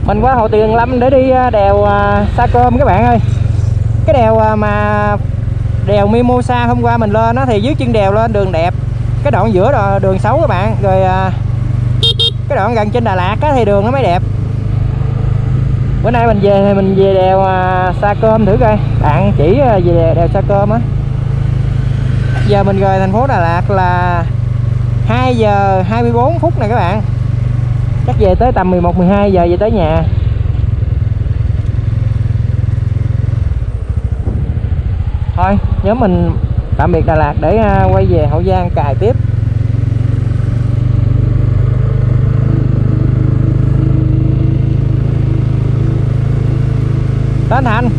Mình qua Hồ Tuyền Lâm để đi đèo Sa Cơm các bạn ơi. Cái đèo mà đèo Mimosa hôm qua mình lên đó thì dưới chân đèo lên đường đẹp, cái đoạn giữa đường xấu các bạn. Rồi cái đoạn gần trên Đà Lạt á thì đường nó mới đẹp. Bữa nay mình về thì mình về đèo Sa Cơm thử coi, bạn chỉ về đèo Sa Cơm á. Giờ mình rời thành phố Đà Lạt là 2 giờ 24 phút này các bạn. Chắc về tới tầm 11-12 giờ về tới nhà. Thôi nhóm mình tạm biệt Đà Lạt để quay về Hậu Giang cài tiếp. Đến Thành.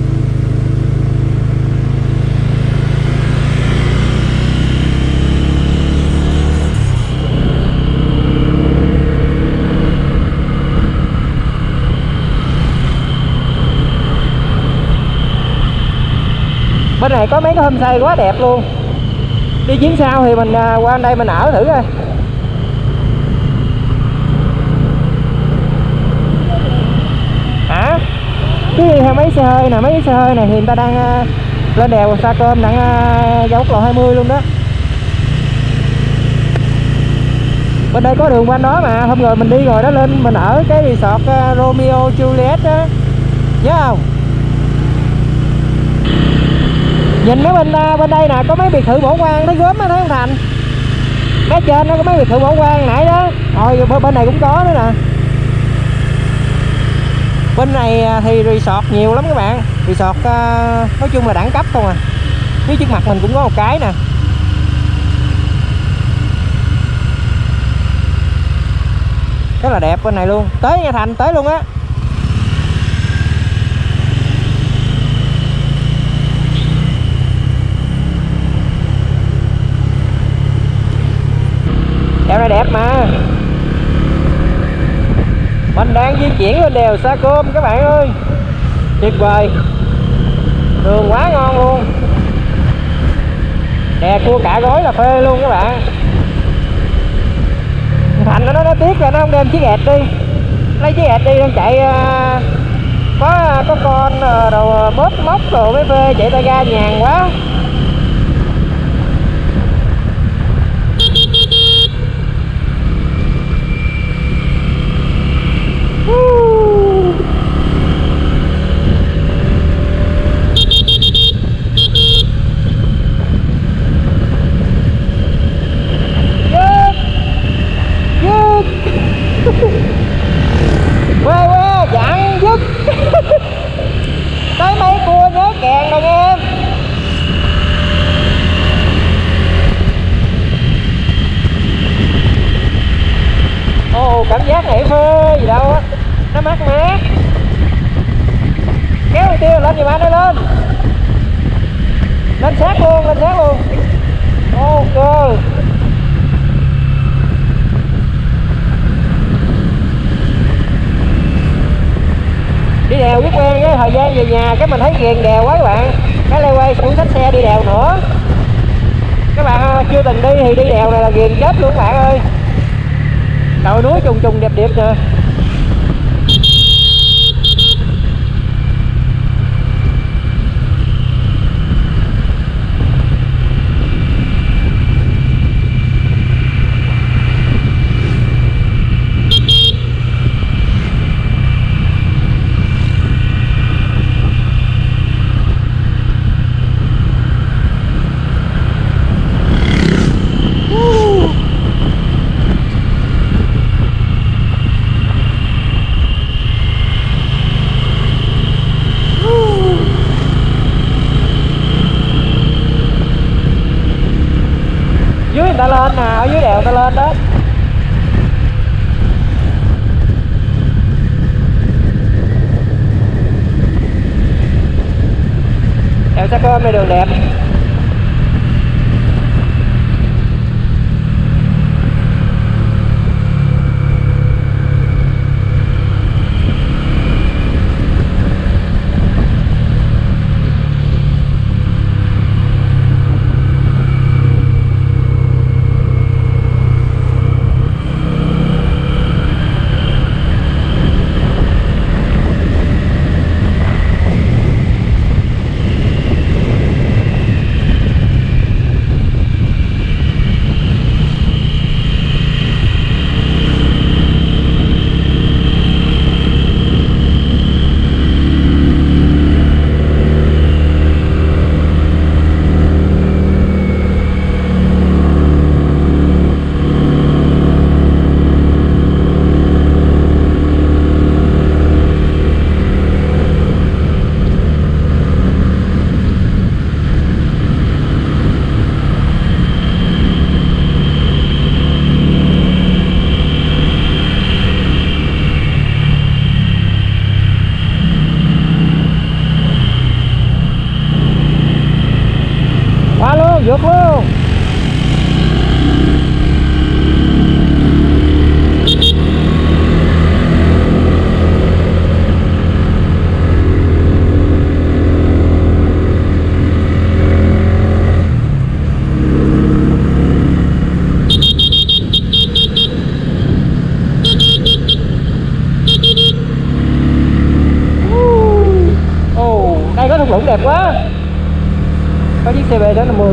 Bên này có mấy cái homestay quá đẹp luôn. Đi chuyến sau thì mình qua đây mình ở thử coi. Hả? Chứ theo mấy xe hơi nè, mấy cái xe hơi này thì người ta đang lên đèo Sa Cơm, đang dấu quốc lộ 20 luôn đó. Bên đây có đường quanh đó mà, hôm rồi mình đi rồi đó, lên mình ở cái resort Romeo Juliet đó, nhớ không? Nhìn mấy bên đây nè, có mấy biệt thự bỏ hoang thấy gớm á, thấy không Thành? Mấy trên nó có mấy biệt thự bỏ hoang nãy đó. Rồi bên này cũng có nữa nè. Bên này thì resort nhiều lắm các bạn. Resort nói chung là đẳng cấp không à. Phía trước mặt mình cũng có một cái nè. Rất là đẹp bên này luôn. Tới nha Thành, tới luôn á. Đèo này đẹp mà. Mình đang di chuyển lên đèo Sa Cơm các bạn ơi. Tuyệt vời. Đường quá ngon luôn. Đè cua cả gói là phê luôn các bạn. Thành nó tiếc là nó không đem chiếc ẹt đi. Lấy chiếc ẹt đi đang chạy có con rồi bóp móc rồi mới phê, chạy tay ga nhàn quá. Quê dặn dứt. Tới mấy cua nhớ kèn rồi nghe em. Ồ, cảm giác này phê gì đâu á, nó mát mát. Kéo đi tiêu lên giùm anh ơi, lên. Lên sát luôn, lên sát luôn. Ok. Đi đèo biết quen cái thời gian về nhà cái mình thấy ghiền đèo quá các bạn, cái leo quay xuống xách xe đi đèo nữa. Các bạn chưa từng đi thì đi đèo này là ghiền chết luôn các bạn ơi. Đồi núi trùng trùng đẹp đẹp nè. Dưới người ta lên nè, ở dưới đèo người ta lên đó. Đèo Sa Cơm này đường đẹp. đẹp quá. Có chiếc CB 650.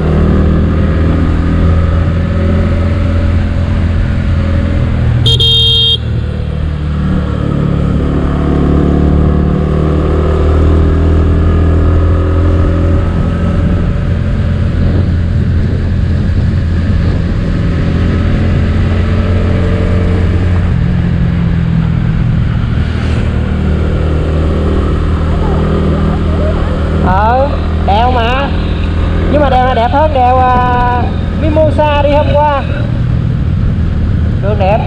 Đèo mà, nhưng mà đèo này đẹp hơn đèo Mimosa đi hôm qua. Đường đẹp.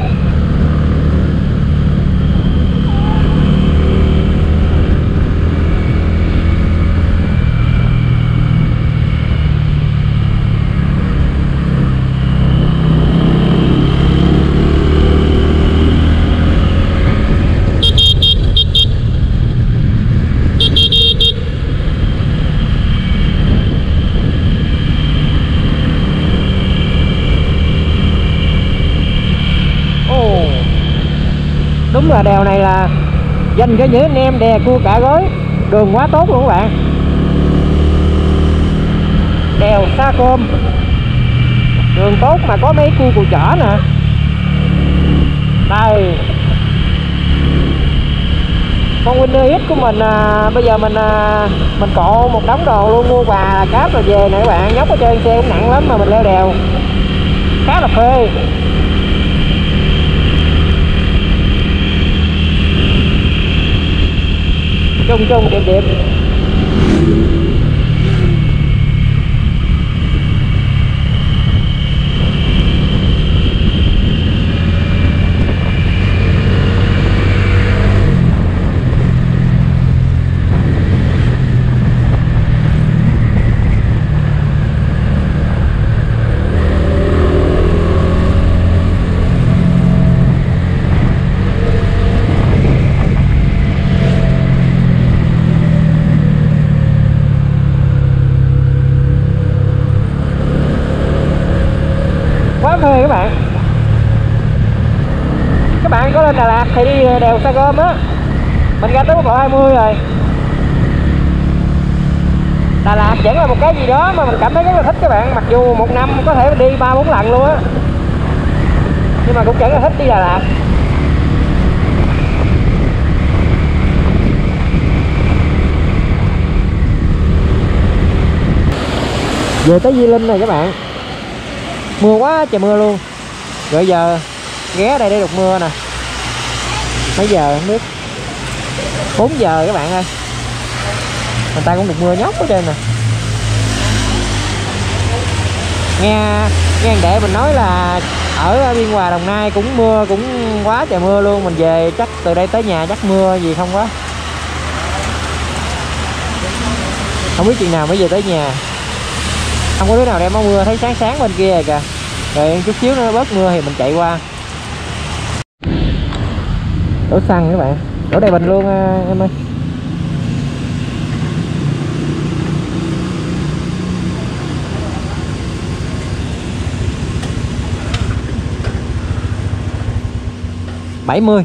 Đúng là đèo này là dành cho những anh em đè cua cả gói. Đường quá tốt luôn các bạn. Đèo Sa Côm, đường tốt mà có mấy cua cù chở nè. Đây, con Winner X của mình bây giờ mình cộ một đống đồ luôn, mua quà cáp rồi về nè các bạn. Nhóc ở trên xe cũng nặng lắm mà mình leo đèo khá là phê. Chung đẹp đẹp. Phê các bạn có lên Đà Lạt thì đi đèo Sa Côm á, mình ra tới quốc lộ 20 rồi. Đà Lạt vẫn là một cái gì đó mà mình cảm thấy rất là thích các bạn, mặc dù một năm có thể đi 3-4 lần luôn á, nhưng mà cũng vẫn là thích đi Đà Lạt. Về tới Di Linh này các bạn, mưa quá trời mưa luôn. Rồi giờ ghé đây để đục mưa nè. Mấy giờ không biết, 4 giờ các bạn ơi, người ta cũng đục mưa nhóc ở trên nè. Nghe anh Đệ mình nói là ở Biên Hòa Đồng Nai cũng mưa, cũng quá trời mưa luôn. Mình về chắc từ đây tới nhà chắc mưa gì không quá, không biết chừng nào mới về tới nhà. Không có đứa nào đem áo mưa, thấy sáng sáng bên kia rồi kìa. Rồi chút xíu nó bớt mưa thì mình chạy qua. Đổ xăng các bạn, đổ đầy bình luôn em ơi. $70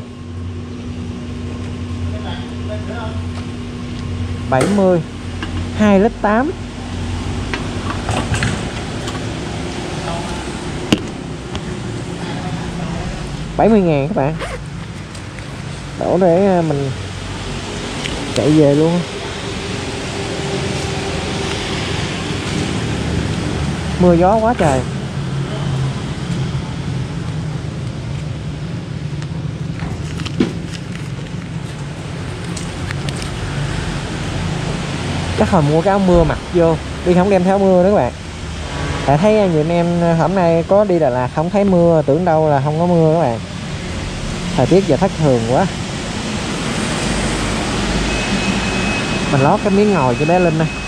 2,8 lít. 70.000 các bạn. Đổ để mình chạy về luôn. Mưa gió quá trời. Chắc là mua cái áo mưa mặc vô, đi không đem theo áo mưa nữa các bạn. Tại thấy nhiều anh em hôm nay có đi Đà Lạt không thấy mưa, tưởng đâu là không có mưa các bạn. Thời tiết giờ thất thường quá. Mình lót cái miếng ngồi cho bé Linh này.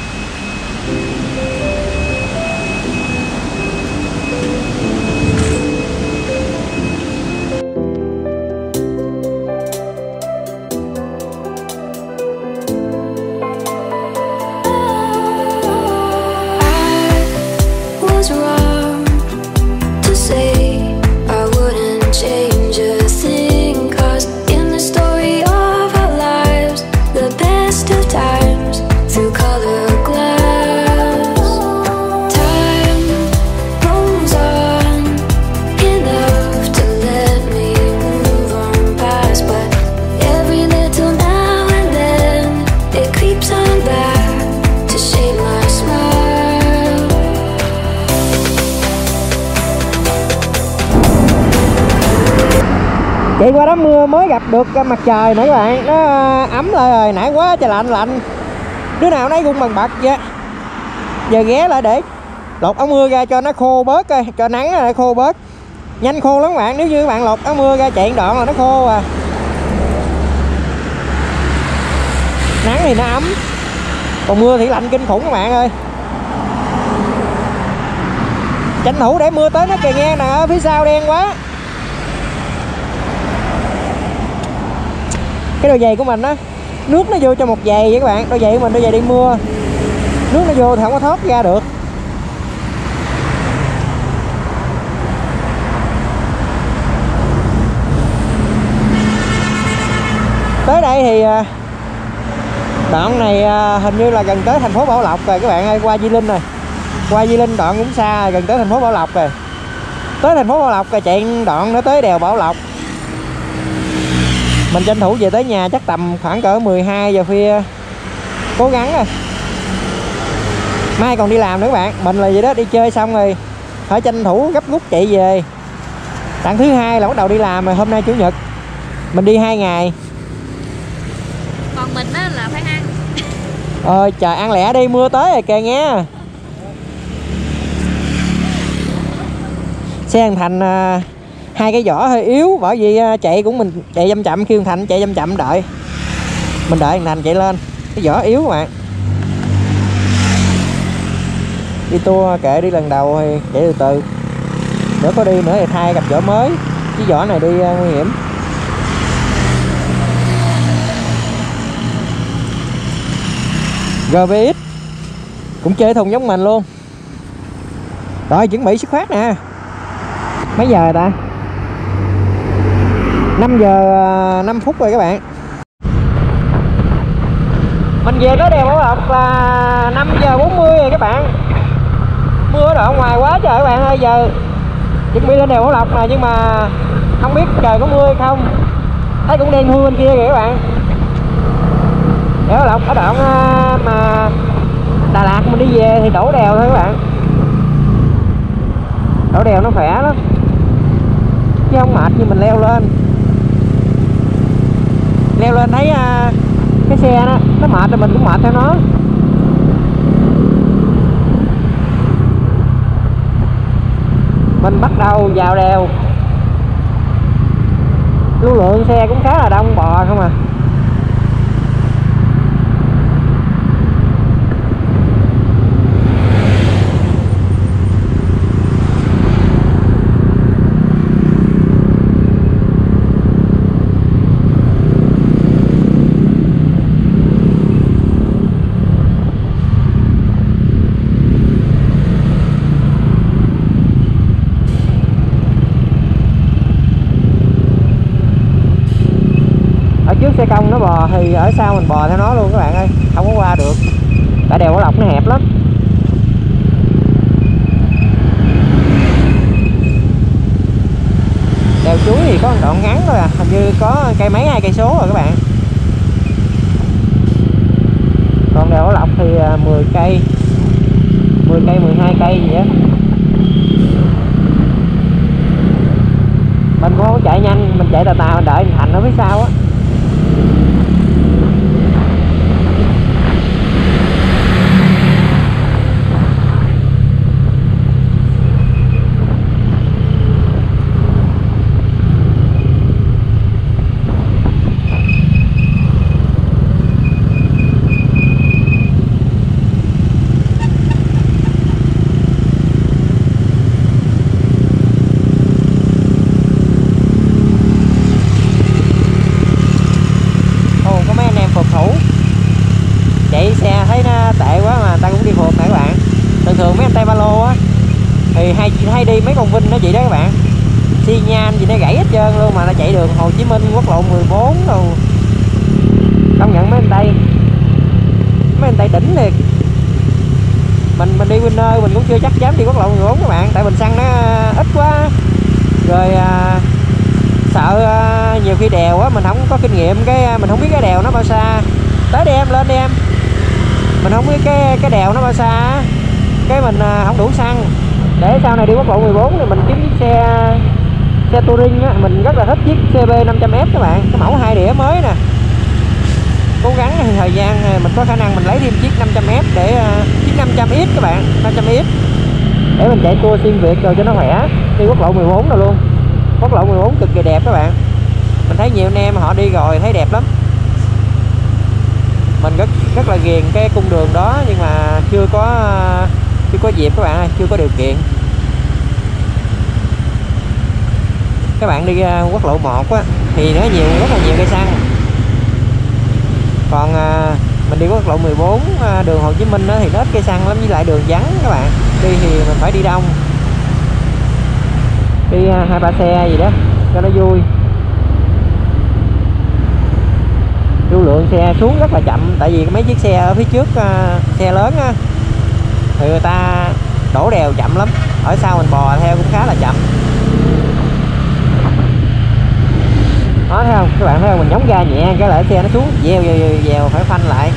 Through color Chạy qua đám mưa mới gặp được mặt trời nữa các bạn, nó ấm lại rồi, nãy quá trời lạnh lạnh. Đứa nào nấy gung bằng bật vậy. Giờ ghé lại để lột áo mưa ra cho nó khô bớt coi, cho nắng nó khô bớt. Nhanh khô lắm các bạn, nếu như các bạn lột áo mưa ra chạy đoạn là nó khô à. Nắng thì nó ấm, còn mưa thì lạnh kinh khủng các bạn ơi. Tranh thủ để mưa tới nó kìa nghe nè, ở phía sau đen quá. Cái đôi giày của mình á, nước nó vô cho một giày vậy các bạn. Đôi giày của mình đôi giày đi mưa, nước nó vô thì không có thoát ra được. Tới đây thì đoạn này hình như là gần tới thành phố Bảo Lộc rồi các bạn ơi, qua Di Linh rồi. Qua Di Linh đoạn cũng xa, gần tới thành phố Bảo Lộc rồi. Tới thành phố Bảo Lộc rồi chạy đoạn nữa tới đèo Bảo Lộc. Mình tranh thủ về tới nhà chắc tầm khoảng cỡ 12 giờ khuya. Cố gắng rồi. Mai còn đi làm nữa các bạn. Mình là vậy đó, đi chơi xong rồi phải tranh thủ gấp rút chạy về. Đặng thứ hai là bắt đầu đi làm rồi, hôm nay chủ nhật. Mình đi 2 ngày. Còn mình á là phải ăn. Trời ăn lẹ đi, mưa tới rồi kìa nghe. Xe thằng Thành hai cái vỏ hơi yếu, bởi vì chạy cũng mình chạy chậm chậm, kêu thằng Thành chạy chậm chậm đợi. Mình đợi thằng Thành chạy lên, cái vỏ yếu các bạn. Đi tour kệ, đi lần đầu thì chạy từ từ. Nếu có đi nữa thì thay cặp vỏ mới, chứ vỏ này đi nguy hiểm. GVX cũng chơi thùng giống mình luôn. Rồi chuẩn bị xuất phát nè. Mấy giờ rồi ta? 5 giờ 5 phút rồi các bạn. Mình về tới đèo Bảo Lộc là 5 giờ 40 rồi các bạn. Mưa ở đoạn ngoài quá trời các bạn ơi. Giờ chuẩn bị lên đèo Bảo Lộc nè, nhưng mà không biết trời có mưa hay không. Thấy cũng đen thui bên kia kìa các bạn. Đèo Bảo Lộc ở đoạn mà Đà Lạt mình đi về thì đổ đèo thôi các bạn. Đổ đèo nó khỏe lắm, chứ không mệt như mình leo lên. Leo lên thấy cái xe nó mệt rồi mình cũng mệt theo nó. Mình bắt đầu vào đèo, lưu lượng xe cũng khá là đông, bò không à. Trước xe công nó bò thì ở sau mình bò theo nó luôn các bạn ơi, không có qua được. Tại đèo Bảo Lộc nó hẹp lắm. Đèo Chuối thì có một đoạn ngắn thôi à, hình như có cây mấy 2 cây số rồi các bạn. Còn đèo Bảo Lộc thì 10 cây, 10 cây 12 cây gì á. Mình cũng không có chạy nhanh, mình chạy tà tà, mình đợi Thành ở phía sau á. Chạy xe thấy nó tệ quá mà người ta cũng đi phượt nè các bạn. Thường mấy anh Tây Ba Lô á thì hay đi mấy con Vinh nó vậy đó các bạn. Xi nhan gì nó gãy hết trơn luôn, mà nó chạy đường Hồ Chí Minh, quốc lộ 14 đâu. Công nhận mấy anh Tây đỉnh thiệt. Mình đi Winner mình cũng chưa chắc dám đi quốc lộ 14 các bạn, tại mình xăng nó ít quá. Rồi sợ nhiều khi đèo á mình không có kinh nghiệm, cái mình không biết cái đèo nó bao xa. Tới đi em, lên đi em. Mình không biết cái đèo nó bao xa, cái mình không đủ xăng. Để sau này đi quốc lộ 14 thì mình kiếm chiếc xe xe touring á, mình rất là thích chiếc CB 500S các bạn, cái mẫu 2 đĩa mới nè. Cố gắng thời gian mình có khả năng mình lấy thêm chiếc 500S để chiếc 500X các bạn, 500X để mình chạy tour xuyên Việt rồi cho nó khỏe. Đi quốc lộ 14 rồi luôn. Quốc lộ 14 cực kỳ đẹp các bạn. Mình thấy nhiều anh em họ đi rồi thấy đẹp lắm. Mình rất là ghiền cái cung đường đó, nhưng mà chưa có dịp các bạn ơi, chưa có điều kiện. Các bạn đi quốc lộ 1 á thì nó rất là nhiều cây xăng. Còn mình đi quốc lộ 14 đường Hồ Chí Minh đó thì nó ít cây xăng lắm, với lại đường vắng các bạn. Đi thì mình phải đi đông, đi 2-3 xe gì đó cho nó vui. Lưu lượng xe xuống rất là chậm, tại vì mấy chiếc xe ở phía trước xe lớn á, thì người ta đổ đèo chậm lắm, ở sau mình bò theo cũng khá là chậm. Đó, thấy không các bạn, thấy không, mình nhấn ga nhẹ cái lại xe nó xuống dèo phải phanh lại.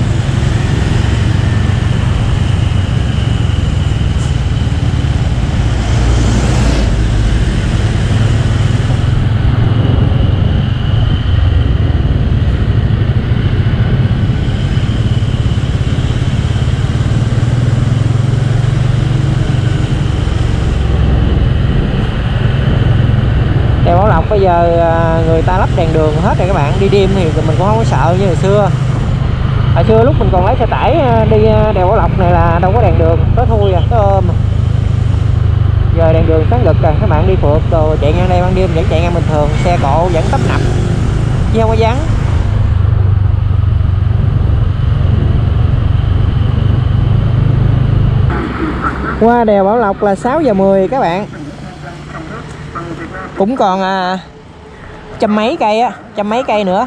Đèo Bảo Lộc bây giờ người ta lắp đèn đường hết rồi các bạn. Đi đêm thì mình cũng không có sợ như hồi xưa. Hồi xưa lúc mình còn lấy xe tải đi đèo Bảo Lộc này là đâu có đèn đường, có thui có ôm. Giờ đèn đường sáng rực rồi, các bạn đi phượt rồi chạy ngang đây ban đêm vẫn chạy ngang bình thường, xe cộ vẫn tấp nập chứ không có vắng. Qua đèo Bảo Lộc là 6 giờ 10 các bạn. Cũng còn trăm mấy cây nữa.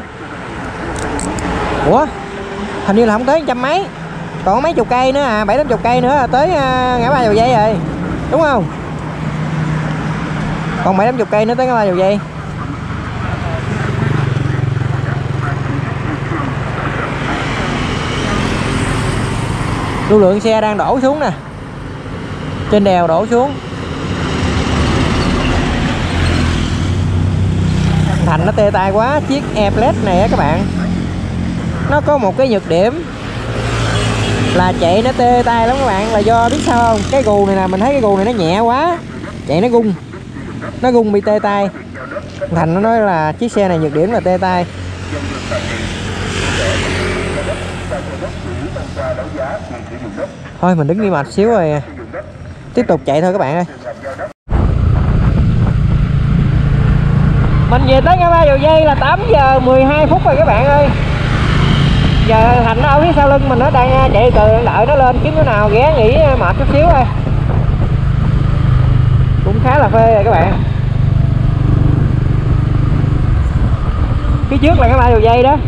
Ủa, hình như là không tới trăm mấy, còn mấy chục cây nữa 7-80 cây nữa là tới ngã ba Dầu Dây rồi, đúng không? Còn 7-80 cây nữa tới ngã ba Dầu Dây. Lưu lượng xe đang đổ xuống nè, trên đèo đổ xuống. Thành nó tê tay quá. Chiếc Airblade này á các bạn, nó có một cái nhược điểm là chạy nó tê tay lắm các bạn. Là do biết sao không, cái gù này nè, mình thấy cái gù này nó nhẹ quá, chạy nó gung bị tê tay. Thành nó nói là chiếc xe này nhược điểm là tê tay. Thôi mình đứng đi mệt xíu rồi tiếp tục chạy thôi các bạn ơi. Mình về tới ngã ba Dầu Dây là 8 giờ 12 phút rồi các bạn ơi. Giờ Thành nó ở phía sau lưng mình, nó đang chạy từ đợi nó lên kiếm chỗ nào ghé nghỉ mệt chút xíu thôi. Cũng khá là phê rồi các bạn. Phía trước là ngã ba Dầu Dây đó.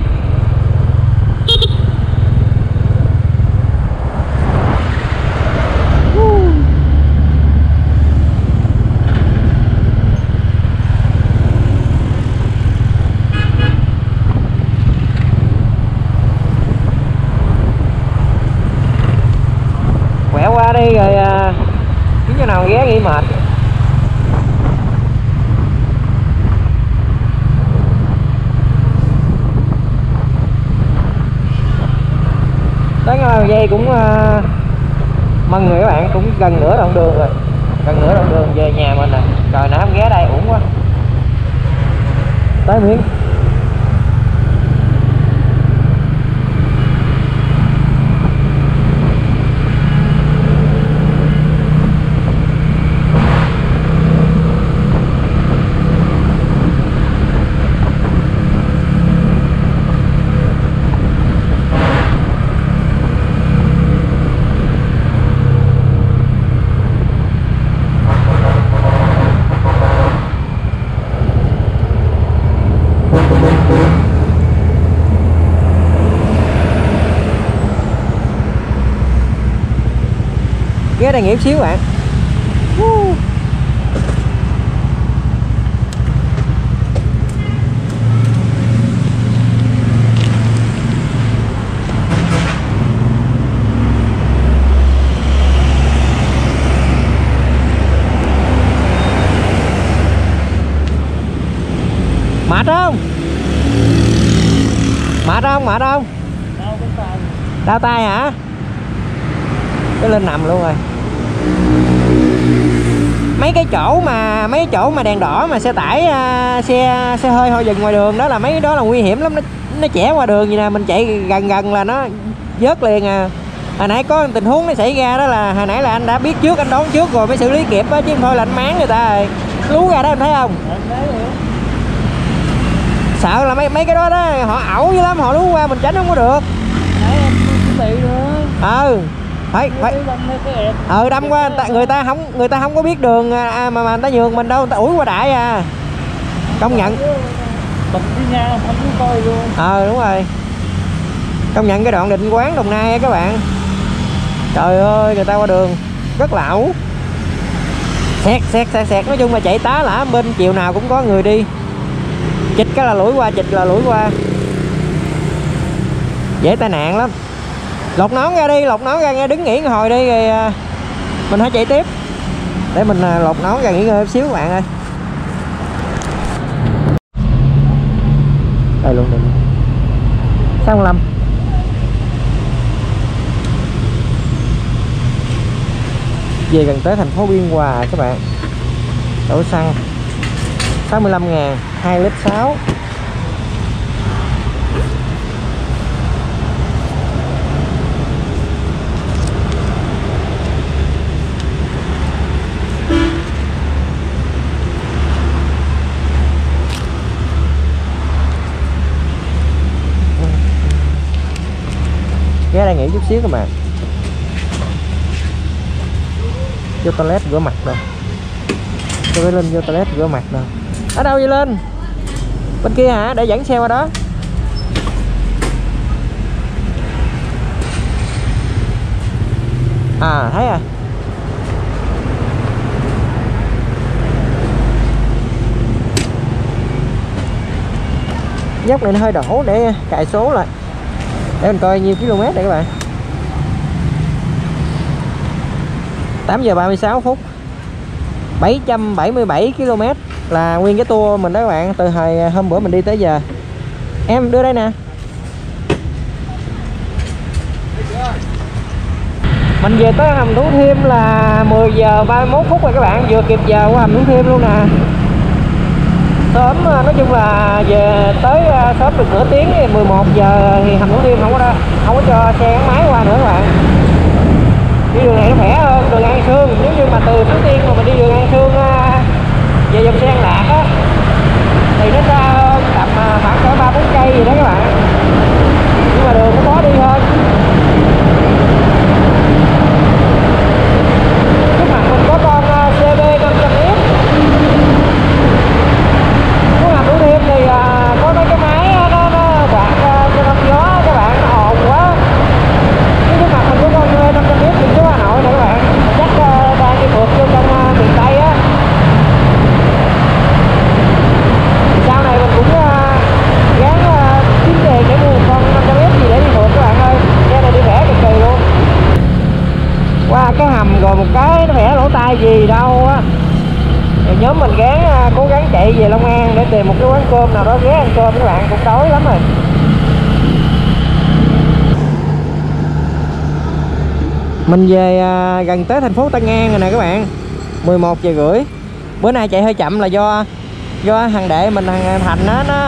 Quẹo qua đi rồi kiếm chỗ nào ghé nghỉ mệt. Tới ngã ba Dầu Dây cũng mừng người các bạn, cũng gần nửa đoạn đường rồi, gần nửa đoạn đường về nhà mình nè. Trời nãy không ghé đây uổng quá. Tới miếng. Ghé đây nghỉ xíu bạn. Mệt không? Mệt không? Mệt không? Đau tay hả? Cái lên nằm luôn rồi. Mấy cái chỗ mà đèn đỏ mà xe tải xe hơi họ dừng ngoài đường đó là mấy đó là nguy hiểm lắm, nó chẻ qua đường gì nè, mình chạy gần là nó vớt liền à. Hồi nãy có tình huống nó xảy ra đó là hồi nãy là anh đã biết trước, anh đón trước rồi mới xử lý kịp á, chứ thôi là anh máng người ta rồi. Lú ra đó em thấy không? Sợ là mấy cái đó đó họ ẩu dữ lắm, họ lú qua mình tránh không có được. Phải đâm qua người ta không có biết đường mà người ta nhường mình đâu, người ta ủi qua đại à. Công nhận đúng rồi, công nhận cái đoạn Định Quán Đồng Nai các bạn, trời ơi người ta qua đường rất là ẩu, xẹt nói chung là chạy tá lả bên, chiều nào cũng có người đi, chịch cái là lủi qua, dễ tai nạn lắm. Lột nón ra đi, lột nón ra nghe, đứng nghỉ hồi đi rồi mình hãy chạy tiếp. Để mình lột nón ra nghỉ ngơi một xíu các bạn ơi. Đây luôn Định 65. Về gần tới thành phố Biên Hòa các bạn. Đổ xăng 65.000, 2 lít 6. Ghé đây nghỉ chút xíu các bạn. Vô toilet rửa mặt rồi. Tôi phải lên vô toilet rửa mặt rồi. Ở đâu vậy Lên? Bên kia hả? Để dẫn xe qua đó. À thấy à. Dốc này nó hơi đổ để cài số lại. Để mình coi nhiêu km đây các bạn. 8 giờ 36 phút, 777 km là nguyên cái tour mình đó các bạn, từ hồi hôm bữa mình đi tới giờ. Em đưa đây nè. Mình về tới hầm Thủ Thiêm là 10 giờ 31 phút rồi các bạn, vừa kịp giờ qua hầm Thủ Thiêm luôn nè. Sớm, nói chung là về tới sớm được nửa tiếng, 11 giờ thì hầm Thủ Thiêm không có cho xe gắn máy qua nữa các bạn. Đi đường này nó khỏe hơn đường An Sương. Nếu như mà từ Suối Tiên mà mình đi đường An Sương về dòng xe An Lạc á thì nó ra hơn tầm khoảng cỡ 3-4 cây gì đó các bạn, nhưng mà đường nó khó đi hơn. Trước mặt mình có con CB 500F. Cái hầm Thủ Thiêm thì có mấy cái máy nó quạt cho thông gió các bạn, nó ồn quá. Trước mặt mình có con CB 500F thì số Hà Nội này các bạn, chắc đang đi phượt vô trong miền Tây á. Sau này mình cũng gán kiếm tiền để mua một con 500F gì để đi phượt các bạn ơi. Xe này đi rẻ cực kỳ luôn. Qua cái hầm rồi một cái nó khỏe lỗ tai gì đâu á. Rồi nhóm mình cố gắng chạy về Long An để tìm một cái quán cơm nào đó ghé ăn cơm các bạn, cũng đói lắm rồi. Mình về gần tới thành phố Tân An rồi nè các bạn, 11 giờ rưỡi. Bữa nay chạy hơi chậm là do thằng đệ mình, thằng Thành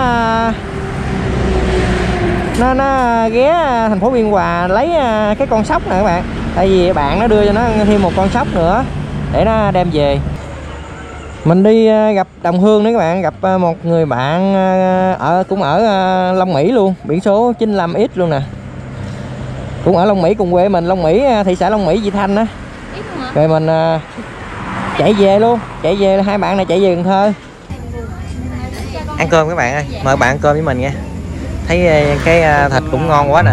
nó ghé thành phố Biên Hòa lấy cái con sóc nè các bạn. Tại vì bạn nó đưa cho nó thêm một con sóc nữa để nó đem về. Mình đi gặp đồng hương đấy các bạn, gặp một người bạn cũng ở Long Mỹ luôn, biển số 95X luôn nè. Cũng ở Long Mỹ cùng quê mình, Long Mỹ, thị xã Long Mỹ, Vị Thanh á. Rồi mình chạy về luôn, chạy về, hai bạn này chạy về Cần Thơ. Ăn cơm các bạn ơi, mời bạn ăn cơm với mình nha. Thấy cái thịt cũng ngon quá nè.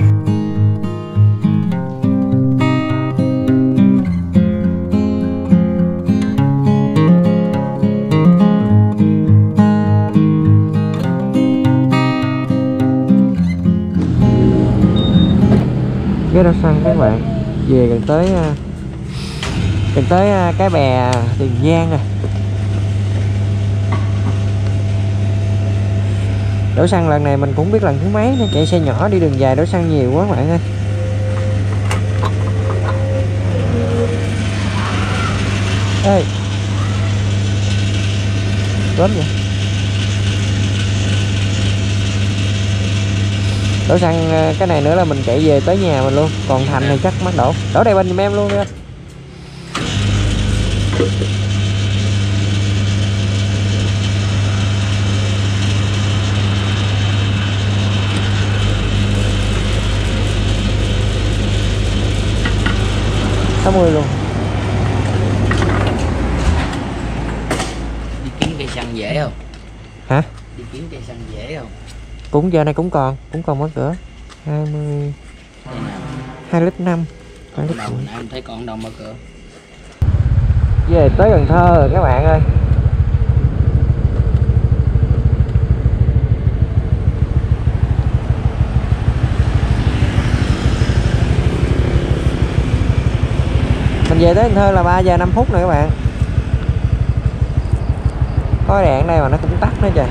Ghé Đa Xăng các bạn, về gần tới cái bè Tiền Giang rồi. Đổ xăng lần này mình cũng biết lần thứ mấy nữa, chạy xe nhỏ đi đường dài đổ xăng nhiều quá các bạn ơi. Ê, lớn vậy. Đổ xăng cái này nữa là mình chạy về tới nhà mình luôn. Còn Thành thì chắc mắc đổ đây bên giùm em luôn đi. $60 luôn. Đi kiếm cây xăng dễ không? Hả? Đi kiếm cây xăng dễ không? Cũng giờ này cũng còn mất cửa 20 2,5 lít. Đầu em thấy còn đồng mở cửa. Về tới Cần Thơ rồi các bạn ơi. Mình về tới Cần Thơ là 3 giờ 5 phút rồi các bạn. Có đèn đây mà nó cũng tắt nữa trời.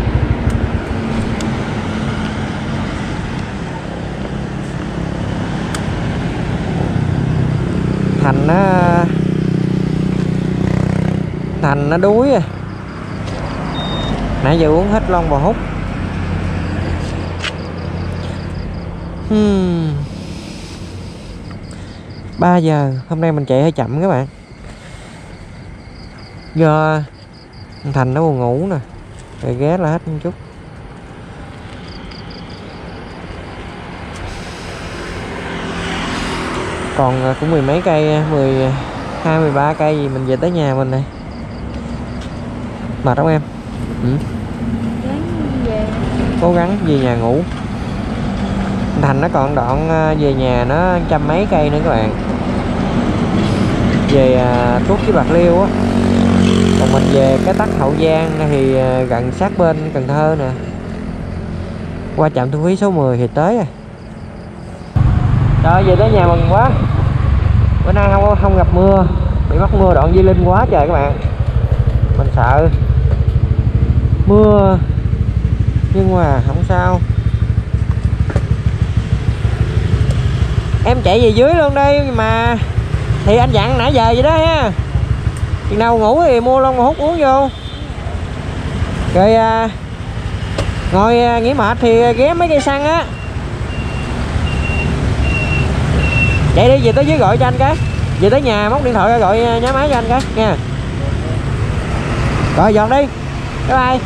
Thành nó đuối à. Nãy giờ uống hết lon bò hút. 3 giờ. Hôm nay mình chạy hơi chậm các bạn. Do Thành nó buồn ngủ nè, rồi ghé là hết một chút. Còn cũng mười mấy cây, 12, 13 cây gì mình về tới nhà mình này. Mệt không em? Cố gắng về nhà ngủ. Thành nó còn đoạn về nhà nó 100 mấy cây nữa các bạn. Về Tuốt với Bạc Liêu á. Còn mình về cái Tắc Hậu Giang thì gần sát bên Cần Thơ nè. Qua trạm thu phí số 10 thì tới rồi. Rồi về tới nhà mừng quá. Bữa nay không gặp mưa. Bị mắc mưa đoạn Di Linh quá trời các bạn. Mình sợ mưa nhưng mà không sao. Em chạy về dưới luôn đi mà. Thì anh dặn nãy giờ vậy đó ha. Chừng nào ngủ thì mua lon hút uống vô. Rồi ngồi nghỉ mệt thì ghé mấy cây xăng á. Chạy đi về tới dưới gọi cho anh cái. Về tới nhà móc điện thoại ra gọi nhá máy cho anh cái nha. Rồi dọn đi. Bye bye.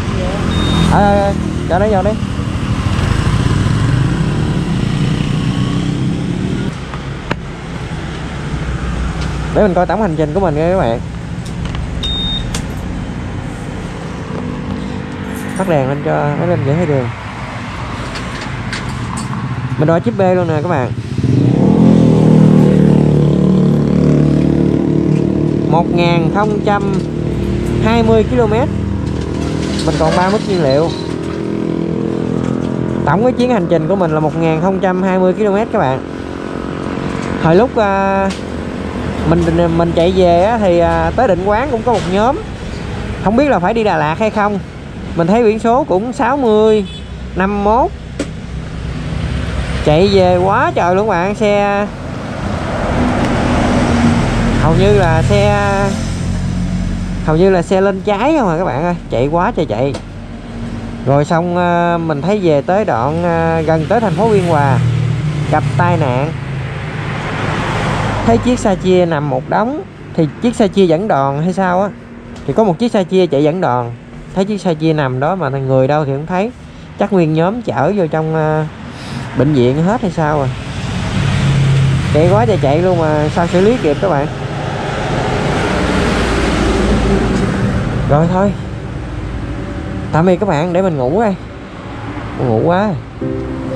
Dọn đi dọn đi. Để mình coi tổng hành trình của mình nha các bạn. Tắt đèn lên cho nó lên dễ thấy đường. Mình đo chip B luôn nè các bạn. 1020 km. Mình còn 3 mức nhiên liệu. Tổng cái chuyến hành trình của mình là 1020 km các bạn. Hồi lúc mình chạy về á, thì tới Định Quán cũng có một nhóm. Không biết là phải đi Đà Lạt hay không. Mình thấy biển số cũng 60 51. Chạy về quá trời luôn bạn. Xe hầu như là xe lên trái không à các bạn ơi. Chạy quá trời chạy. Rồi xong mình thấy về tới đoạn gần tới thành phố Biên Hòa gặp tai nạn. Thấy chiếc xe chia nằm một đống. Thì chiếc xe chia dẫn đòn hay sao á. Thì có một chiếc xe chia chạy dẫn đòn. Thấy chiếc xe chia nằm đó mà người đâu thì không thấy. Chắc nguyên nhóm chở vô trong bệnh viện hết hay sao rồi. Chạy quá trời chạy luôn mà sao xử lý kịp các bạn. Rồi thôi. Tạm biệt các bạn để mình ngủ đây. Ngủ quá.